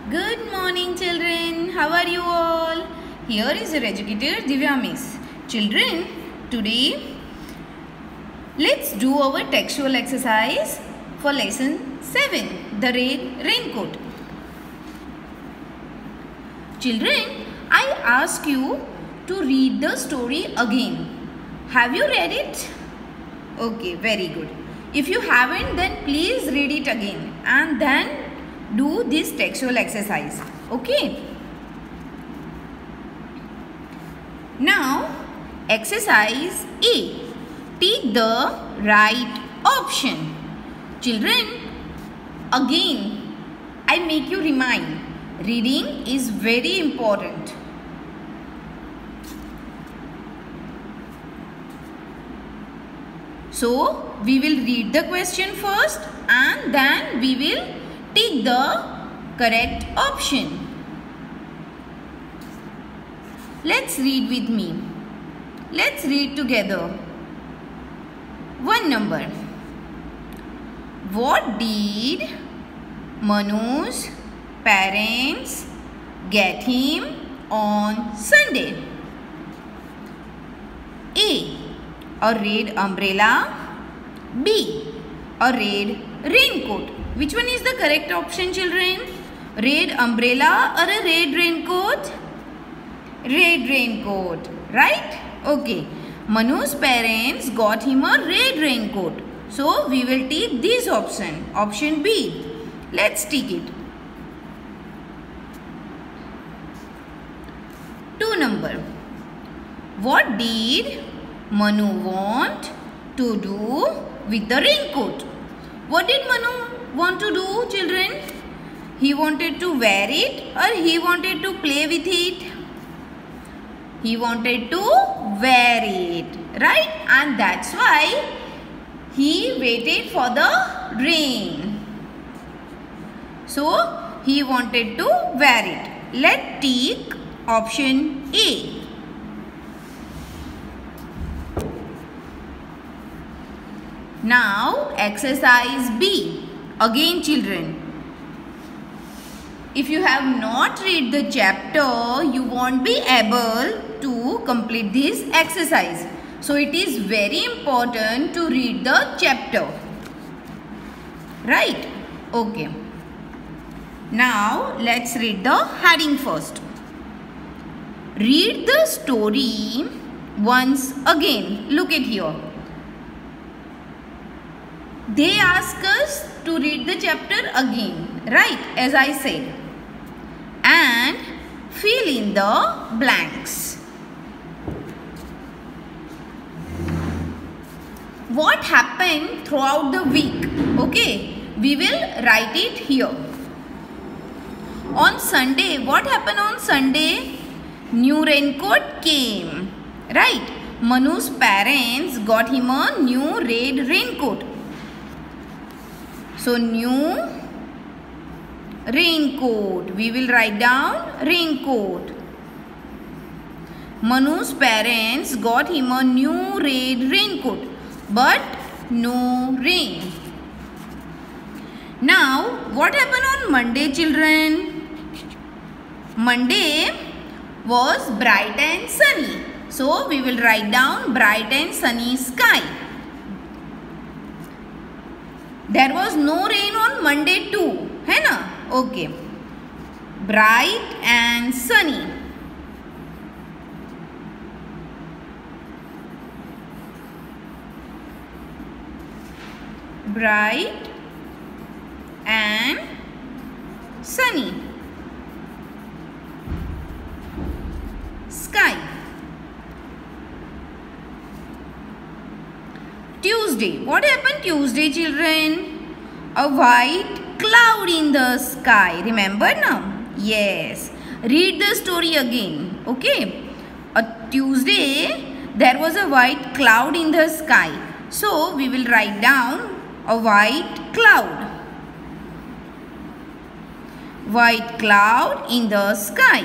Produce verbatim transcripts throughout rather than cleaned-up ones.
Good morning children. How are you all? Here is your educator Divya Miss. Children, today let's do our textual exercise for lesson seven, the red raincoat. Children, I ask you to read the story again. Have you read it? Okay, very good. If you haven't, then please read it again and then do this textual exercise. Okay. Now, exercise A. Take the right option. Children, again, I make you remind. Reading is very important. So, we will read the question first and then we will take the correct option. Let's read with me. Let's read together. One number. What did Manu's parents get him on Sunday? A. A red umbrella. B. A red raincoat. Which one is the correct option, children? Red umbrella or a red raincoat? Red raincoat, right? Okay. Manu's parents got him a red raincoat. So, we will take this option. Option B. Let's take it. Two number. What did Manu want to do with the raincoat? What did Manu want to do, children? He wanted to wear it or he wanted to play with it? He wanted to wear it, right? And that's why he waited for the rain. So, he wanted to wear it. Let's take option A. Now, exercise B. Again, children. If you have not read the chapter, you won't be able to complete this exercise. So, it is very important to read the chapter. Right? Okay. Now, let's read the heading first. Read the story once again. Look at here. They ask us to read the chapter again, right, as I said, and fill in the blanks. What happened throughout the week? Okay, we will write it here. On Sunday, what happened on Sunday? New raincoat came, right? Manu's parents got him a new red raincoat. So, new raincoat. We will write down raincoat. Manu's parents got him a new red raincoat. But no rain. Now, what happened on Monday, children? Monday was bright and sunny. So, we will write down bright and sunny sky. There was no rain on Monday too, है ना? Okay. Bright and sunny. Bright and sunny. Sky. Tuesday. What happened Tuesday, children? A white cloud in the sky. Remember now? Yes. Read the story again. Okay. A Tuesday, there was a white cloud in the sky. So, we will write down a white cloud. White cloud in the sky.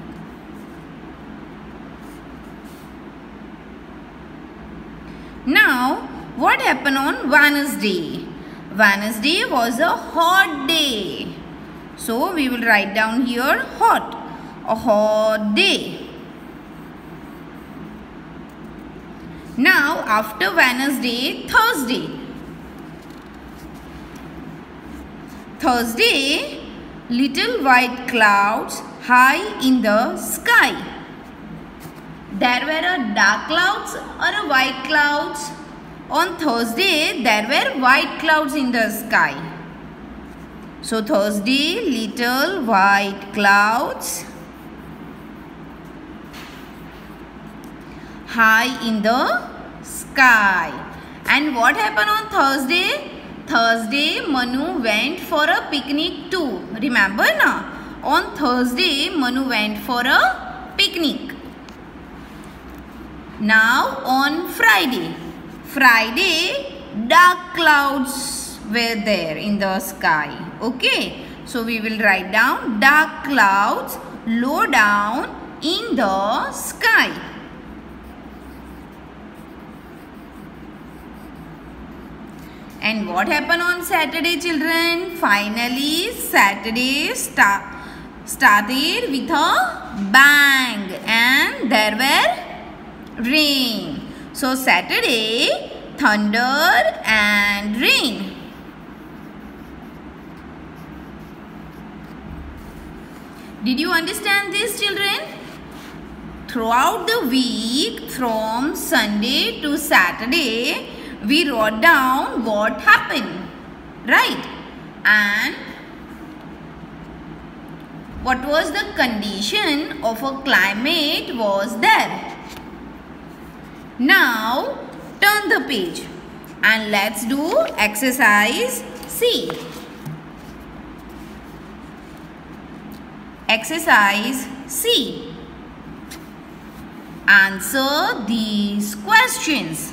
Now, what happened on Wednesday? Wednesday was a hot day. So we will write down here hot. A hot day. Now after Wednesday, Thursday. Thursday, little white clouds high in the sky. There were a dark clouds or a white clouds. On Thursday, there were white clouds in the sky. So Thursday, little white clouds high in the sky. And what happened on Thursday? Thursday, Manu went for a picnic too. Remember na? On Thursday, Manu went for a picnic. Now on Friday. Friday, dark clouds were there in the sky. Okay. So we will write down dark clouds low down in the sky. And what happened on Saturday, children? Finally, Saturday start, started with a bang and there were rain. So, Saturday, thunder and rain. Did you understand this, children? Throughout the week, from Sunday to Saturday, we wrote down what happened, right? And what was the condition of a climate was there. Now turn the page and let's do exercise C. Exercise C. Answer these questions.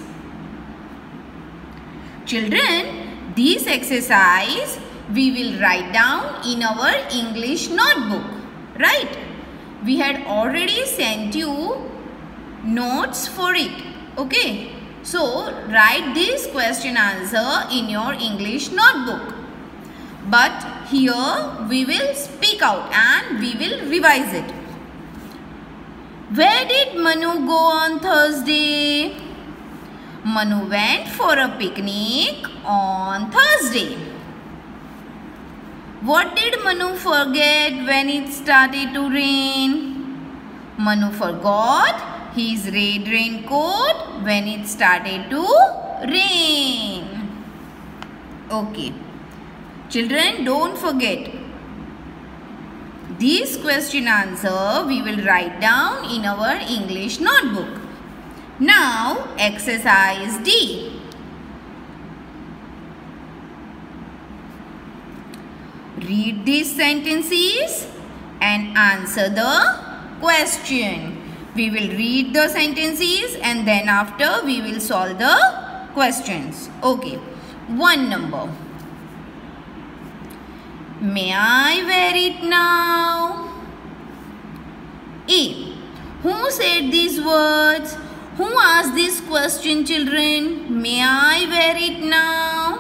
Children, this exercise we will write down in our English notebook, right? We had already sent you notes for it, okay? So, write this question answer in your English notebook. But here we will speak out and we will revise it. Where did Manu go on Thursday? Manu went for a picnic on Thursday. What did Manu forget when it started to rain? Manu forgot his red raincoat when it started to rain. Okay. Children, don't forget. This question answer we will write down in our English notebook. Now, exercise D. Read these sentences and answer the question. We will read the sentences and then after we will solve the questions. Okay. One number. May I wear it now? A. Who said these words? Who asked this question, children? May I wear it now?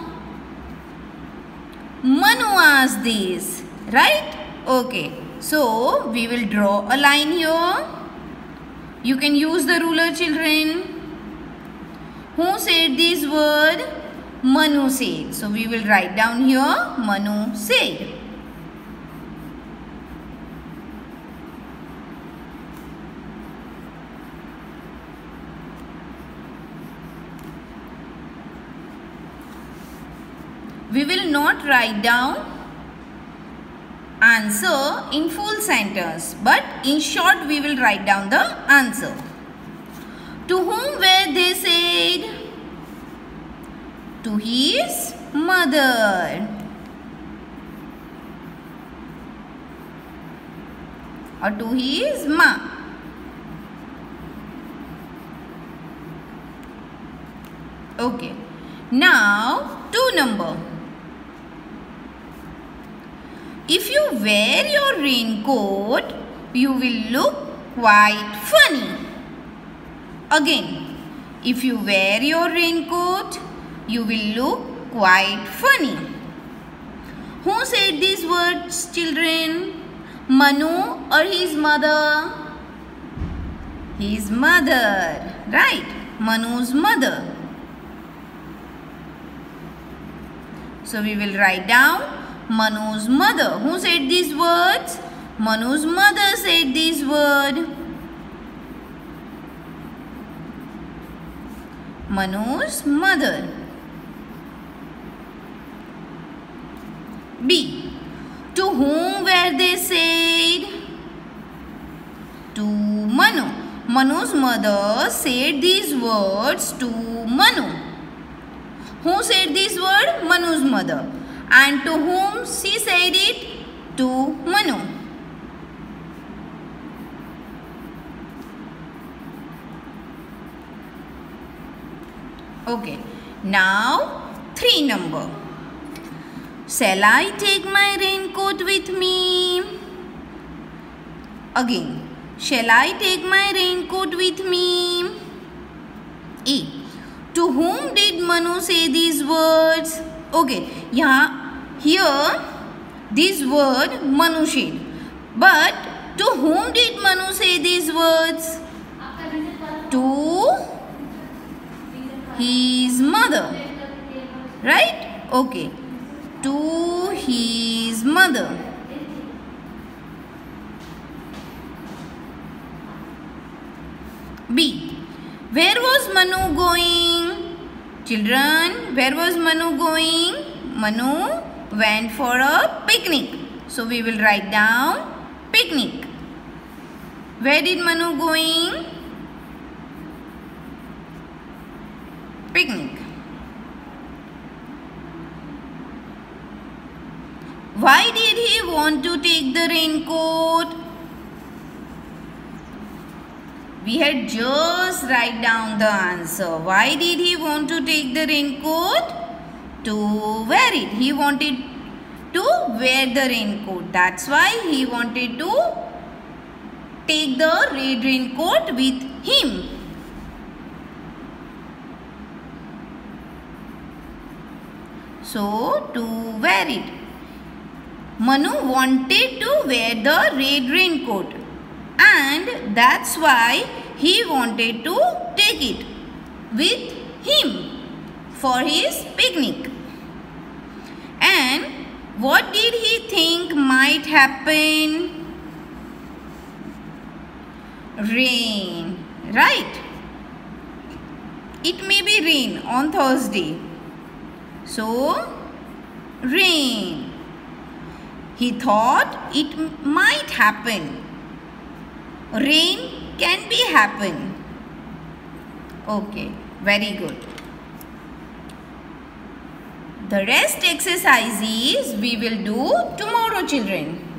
Manu asked this, right? Okay. So, we will draw a line here. You can use the ruler, children. Who said this word? Manu said. So, we will write down here, Manu said. We will not write down answer in full sentence, but in short we will write down the answer. To whom were they said? To his mother. Or to his ma. Okay. Now, two number. If you wear your raincoat, you will look quite funny. Again, if you wear your raincoat, you will look quite funny. Who said these words, children? Manu or his mother? His mother. Right. Manu's mother. So we will write down Manu's mother. Who said these words? Manu's mother said these words. Manu's mother. B. To whom were they said? To Manu. Manu's mother said these words to Manu. Who said these words? Manu's mother. And to whom she said it? To Manu. Okay. Now, three number. Shall I take my raincoat with me? Again. Shall I take my raincoat with me? E. To whom did Manu say these words? Okay. Yeah, here this word Manu said. But to whom did Manu say these words? To his mother. Right? Okay. To his mother. B. Where was Manu going? Children, where was Manu going? Manu went for a picnic. So we will write down picnic. Where did Manu going? Picnic. Why did he want to take the raincoat? We had just write down the answer. Why did he want to take the raincoat? To wear it. He wanted to wear the raincoat. That's why he wanted to take the red raincoat with him. So, to wear it. Manu wanted to wear the red raincoat. And that's why he wanted to take it with him for his picnic. And what did he think might happen? Rain, right? It may be rain on Thursday. So, rain. He thought it might happen. Rain can be happen. Okay, very good. The rest exercises we will do tomorrow, children.